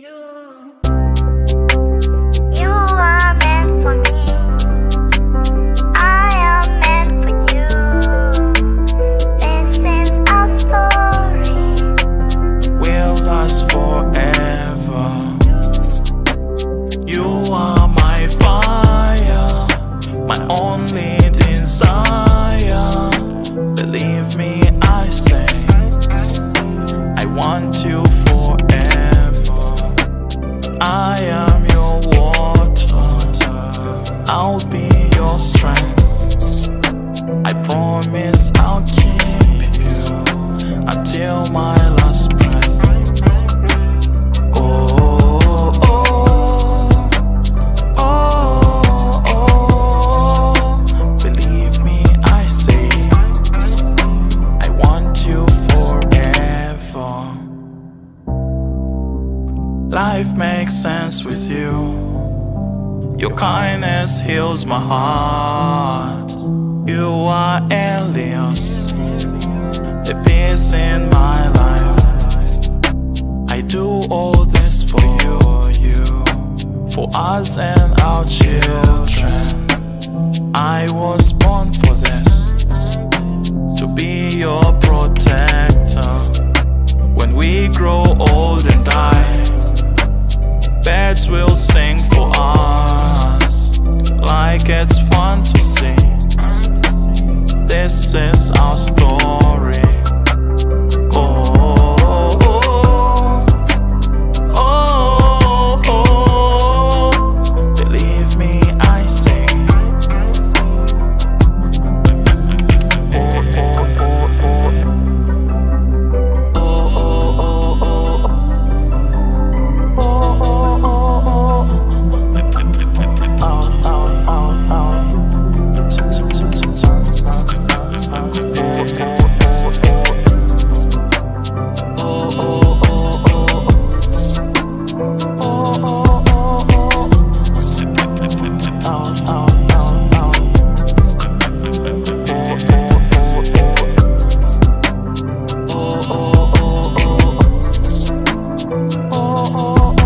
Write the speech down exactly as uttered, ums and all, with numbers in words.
You, you are meant for me. I am meant for you. This is our story. Will last forever. You are my fire, my only desire. Believe me, I say, I want you forever. I am your water, I'll be your strength. I promise I'll keep you until my last breath. Oh, oh, oh, oh, believe me, I say, I want you forever. Life makes sense with you. Your kindness heals my heart. You are Eleos, the peace in my life. I do all this for you, you, for us and our children. I was born for this, to be your protector. When we grow old and die, birds will sing for us, like it's fun to see. This is our story. Oh, oh, oh, oh, oh, believe me, I say. Oh, oh, oh, oh, oh, oh, oh, oh, oh. Oh, oh, oh, oh, oh, oh, oh.